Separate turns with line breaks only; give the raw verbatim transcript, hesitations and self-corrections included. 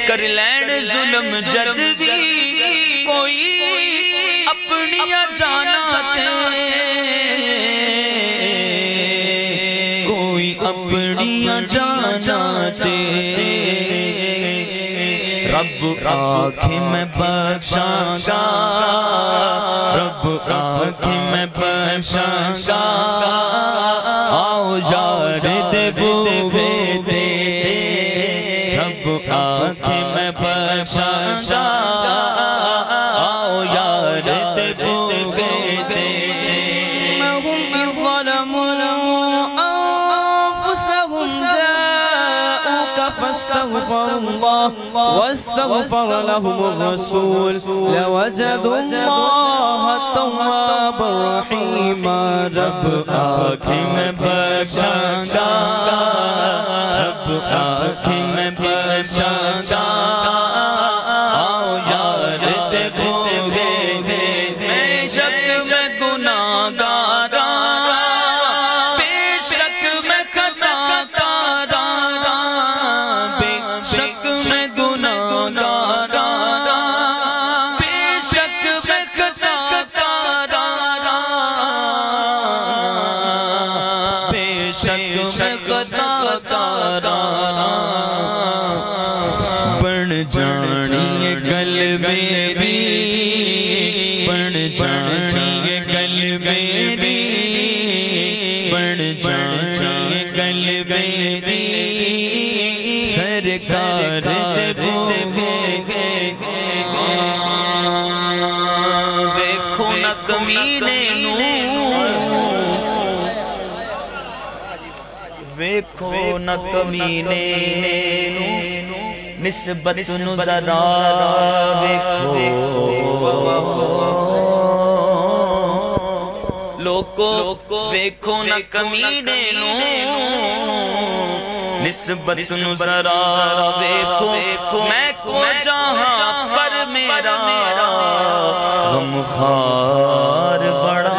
کر لین ظلم جد بھی کوئی اپنیاں جانا تے کوئی اپنیاں جانا تے رب آنکھیں میں بخشاں گا رب آنکھیں میں بخشاں گا آؤ یار دے بوے دے رب آنکھیں میں بخشاں گا آؤ یار دے بوے دے
فاستغفر الله واستغفر لهم الرسول لوجدوا الله التواب الرحيم
رب آنکھیں میں بخشاں گا رب آنکھیں میں بخشاں گا آؤ یار تے بوگے دے بے شک میں گناہ گارا بے شک میں خطا کارا بے شک میں گناہ گارا بے شک میں خطا کارا بے شک میں خطا کارا بن جانی گل میری بن جانی گل میری بن جانی گل میری سرکار دے بوگے ویکھو نہ کمینے نو ویکھو نہ کمینے نو نسبت نو ذرا ویکھو لوکو ویکھو نہ کمینے نو نسبت نو ذرا ویکھو میں کو جہاں پر میرا غم خار بڑا